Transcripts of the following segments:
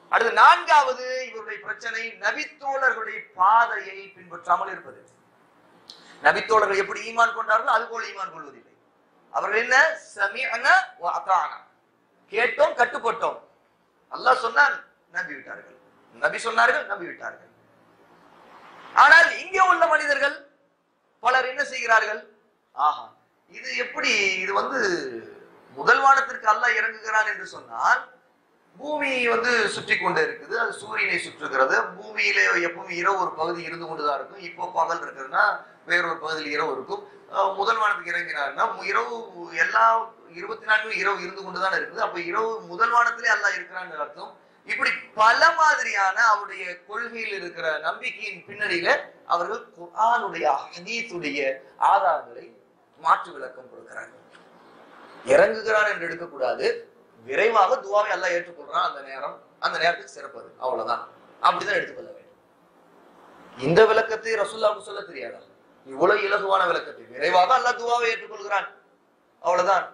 அடுத்து நான்காவது இவருடைய பிரச்சனை நபித்தோழர்களுடைய பாதையை பின்பற்றாமல் இருப்பது. நபித்தோழர்கள் எப்படி ஈமான் கொண்டார்களோ அது போல ஈமான் கொள்வதில்லை. அவர்கள் என்ன சமிஅனா வ அதானா, கேட்டோம் கட்டுப்பட்டோம். அல்லாஹ் சொன்னான் நம்பி விட்டார்கள், நபி சொன்னார்கள் நம்பி விட்டார்கள். ஆனால் இங்கே உள்ள மனிதர்கள் பலர் என்ன செய்கிறார்கள், ஆஹா இது எப்படி, இது முதல் வானத்திற்கு அல்லாஹ் இறங்குகிறான் என்று சொன்னால் பூமி சுற்றி கொண்டே இருக்குது, அது சூரியனை சுற்றுகிறது. பூமியில எப்பவும் இரவு ஒரு பகுதி இருந்து கொண்டுதான் இருக்கும். இப்போ பகல் இருக்குதுன்னா வேறொரு பகுதியில் இரவு இருக்கும். முதல் வானத்துக்கு இறங்கினாருன்னா இரவு எல்லா 24 இரவு இருந்து கொண்டுதான் இருக்குது. அப்ப இரவு முதல் வானத்திலே அல்லாஹ் இருக்கிறான்னு அர்த்தம். இப்படி பல மாதிரியான அவருடைய கொள்கையில் இருக்கிற நம்பிக்கையின் பின்னணியில அவர்கள் குர்ஆனுடைய ஹதீஸுடைய ஆதாரங்களை மாற்று விளக்கம் கொடுக்கிறார்கள். இறங்குகிறான் என்று எடுக்கக்கூடாது, விரைவாக துவாவை அல்லாஹ் ஏற்றுக்கொள்றான், அந்த நேரத்துக்கு சிறப்பது, அவ்வளவுதான். அப்படிதான் எடுத்துக்கொள்ள வேண்டும். இந்த விளக்கத்தை ரசூலுல்லாஹ்வுக்கு சொல்ல தெரியாதா? இவ்வளவு இலகுவான விளக்கத்தை விரைவாக அல்லாஹ் துவாவை ஏற்றுக்கொள்கிறான், அவ்வளவுதான்.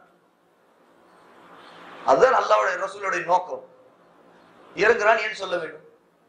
அதுதான் அல்லாஹ்வுடைய ரசூலுடைய நோக்கம். இறங்குறான் ஏன் சொல்ல வேண்டும்?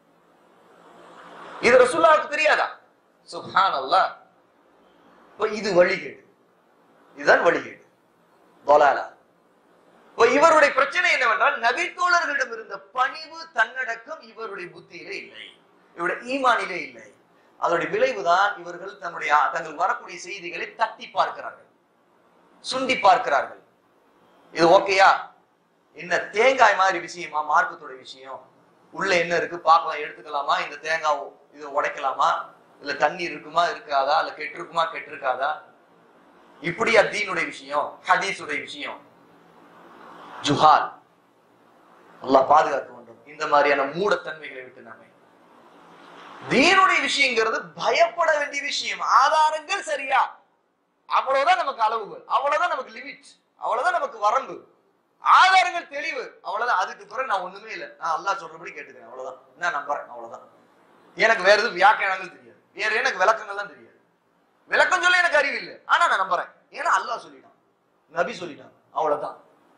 இது ரசூலுல்லாஹ்வுக்கு தெரியாதா? சுப்ஹானல்லாஹ். இது வழிகேடு, இதுதான் வழிகேடு, தலாலா. இவருடைய பிரச்சனை என்னவென்றால் நபித்தோழர்களிடம் இருந்த பணிவு தன்னடக்கம் இவருடைய புத்தியிலே இல்லை, இவருடைய ஈமானிலே இல்லை. அதனுடைய விளைவுதான் இவர்கள் தங்கள் வரக்கூடிய செய்திகளை தட்டி பார்க்கிறார்கள், சுண்டி பார்க்கிறார்கள். இது ஓகேயா, என்ன தேங்காய் மாதிரி விஷயமா மார்க்கத்துடைய விஷயம், உள்ள என்ன இருக்கு பார்க்கலாம், எடுத்துக்கலாமா, இந்த தேங்காய் இதை உடைக்கலாமா, இல்ல தண்ணீர் இருக்குமா இருக்காதா, இல்ல கெட்டிருக்குமா கெட்டிருக்காதா, இப்படியா தீனுடைய விஷயம், ஹதீஸுடைய விஷயம். ஜுஹால், அல்லாஹ் பாதுகாக்க வேண்டும் இந்த மாதிரியான மூடத்தன்மைகளை விட்டு. நாம தீனுடைய விஷயங்கிறது பயப்பட வேண்டிய விஷயம். ஆதாரங்கள் சரியா, அவ்வளவுதான் நமக்கு அளவுகள், அவ்வளவுதான் நமக்கு லிமிட், அவ்வளவுதான் நமக்கு வரம்பு. ஆதாரங்கள் தெளிவு, அவ்வளவுதான். அதுக்கு பிறகு நான் ஒண்ணுமே இல்லை, நான் அல்லாஹ் சொல்றபடி கேட்டுக்கிறேன், அவ்வளவுதான். நான் நம்புறேன், அவ்வளவுதான். எனக்கு வேற எதுவும் வியாக்கியானங்கள் தெரியாது, வேற எனக்கு விளக்கங்கள் தான் தெரியாது. விளக்கம் சொல்ல எனக்கு அறிவு இல்லை, ஆனா நான் நம்புறேன். ஏன்னா அல்லாஹ் சொல்லிட்டான், நபி சொல்லிட்டான், அவ்வளவுதான்.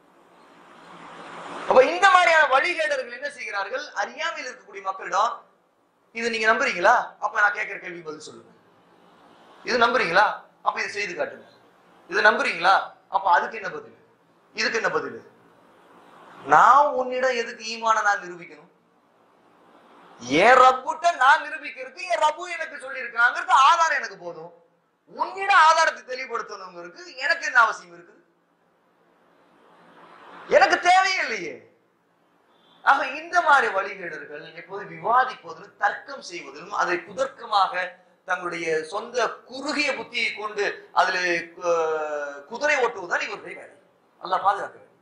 அப்ப இந்த மாதிரியான வழிகேடர்கள் என்ன செய்கிறார்கள், அறியாமையில் இருக்கக்கூடிய மக்களிடம் இது நீங்க நம்புறீங்களா, அப்ப நான் கேட்கிற கேள்வி பதில் சொல்லுங்க. இது நம்புறீங்களா, அப்ப இதை செய்து காட்டுங்க. இது நம்புறீங்களா, அப்ப அதுக்கு என்ன பதில், இதுக்கு என்ன பதில்? நான் உன்னிடம் எதுக்கு ஈமான நான் நிரூபிக்கணும்? என் ரப்புட்ட நான் நிரூபிக்கிறதுக்கு என் ரப்பு எனக்கு சொல்லி இருக்காங்கிறது ஆதாரம் எனக்கு போதும். உன்னிடம் ஆதாரத்தை தெளிவுபடுத்தணுங்கிறது எனக்கு என்ன அவசியம் இருக்கு? எனக்கு தேவையே இல்லையே. ஆக இந்த மாதிரி வழிகேடர்கள் எப்போது விவாதிப்பதிலும் தர்க்கம் செய்வதிலும் அதை குதர்க்கமாக தங்களுடைய சொந்த குறுகிய புத்தியை கொண்டு அதில் குதிரை ஓட்டுவதுதான் இவருடைய வேலை. அல்லாஹ் பாதுகாக்க வேண்டும்.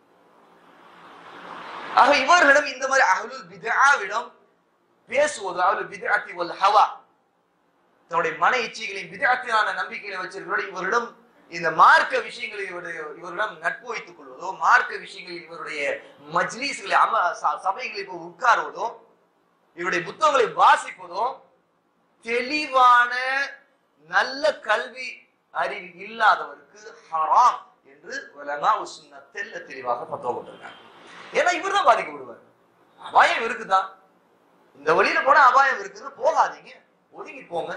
ஆக இவர்களிடம் இந்த மாதிரி அஹ்லுல் பித்ஆவிடம் பேசுவது, அஹ்லுல் பித்ஆத்தி வல் ஹவா, தன்னுடைய மன இச்சைகளையும் பித்ஆத்தியான நம்பிக்கைகளை வச்சிருக்கிற இவரிடம் இந்த மார்க்க விஷயங்களை இவரிடம் நட்பு வைத்துக் கொள்வதோ, மார்க்க விஷயங்களில் இவருடைய மஜ்லிஸ்களை சபைகளை உட்காருவதோ, இவருடைய புத்தகங்களை வாசிப்பதோ, தெளிவான நல்ல கல்வி அறிவு இல்லாதவருக்கு ஹராம் என்று உலமாஉ சுன்னத் தெல்ல தெளிவாக பத்தவ போட்டிருக்காங்க. ஏன்னா இவர் தான் பாதிக்கப்படுவார். அபாயம் இருக்குதான், இந்த வழியில போனா அபாயம் இருக்குது, போகாதீங்க, ஒதுங்கி போங்க.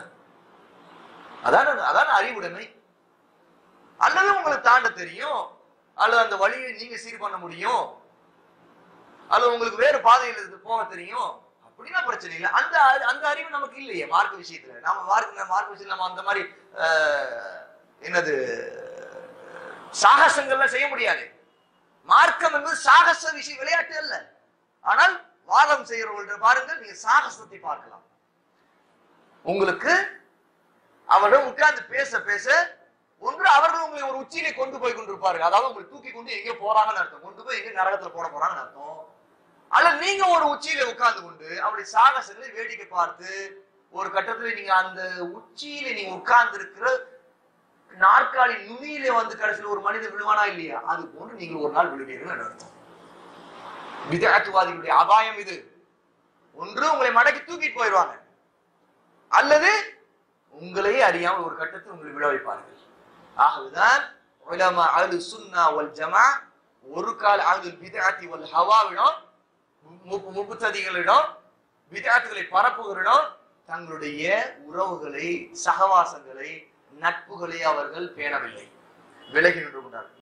அதான அறிவுடைமை. அல்லது உங்களுக்கு தாண்ட தெரியும், அல்லது அந்த வழியை நீங்க சீர் பண்ண முடியும், அல்லது உங்களுக்கு வேறு பாதையில் இருந்து போக தெரியும், அப்படின்னா பிரச்சனை இல்லை. அந்த அறிவு நமக்கு இல்லையே மார்க்க விஷயத்துல. நாம மார்க்க விஷயத்துல நம்ம அந்த மாதிரி என்னது சாகசங்கள்லாம் செய்ய முடியாது. மார்க்கம் என்பது சாகச விஷயம், விளையாட்டு அல்ல. ஆனால் வாதம் செய்யறவர்கள்ட்ட பாருங்கள், நீங்க சாகசத்தை பார்க்கலாம். உங்களுக்கு அவரிடம் உட்கார்ந்து பேச பேச ஒன்று அவர்கள் உங்களை ஒரு உச்சியிலே கொண்டு போய் கொண்டிருப்பார்கள். அதாவது உங்களை தூக்கி கொண்டு எங்கே போறாங்கன்னு அர்த்தம், கொண்டு போய் எங்க நரகத்துல போட போறாங்கன்னு அர்த்தம். அல்ல நீங்க ஒரு உச்சியில உட்கார்ந்து கொண்டு அவருடைய சாகசங்களை வேடிக்கை பார்த்து ஒரு கட்டத்துல நீங்க அந்த உச்சியில நீங்க உட்கார்ந்து இருக்கிற நாற்காலி நுனியிலே கடைசியில் ஒரு மனிதன் விழுவானா இல்லையா, அது போன்று நீங்க ஒரு நாள் விழுவீர்கள் அர்த்தம். பித்ஆத்துவாதிகளுடைய அபாயம் இது. ஒன்று உங்களை மடக்கி தூக்கிட்டு போயிடுவாங்க, அல்லது உங்களையே அறியாமல் ஒரு கட்டத்தில் உங்களை விழ வைப்பார்கள். ஆகவேதான் உலமா அஹ்லு சுன்னா வல் ஜமா ஒரு கால் அஹ்லுல் பித்ஆத்தி வல் ஹவாவிடம் முப்புத்ததிகளிடம் விதாத்துகளை பரப்புகளிடம் தங்களுடைய உறவுகளை, சகவாசங்களை, நட்புகளை அவர்கள் பேணவில்லை, விலகி நின்று கொண்டார்கள்.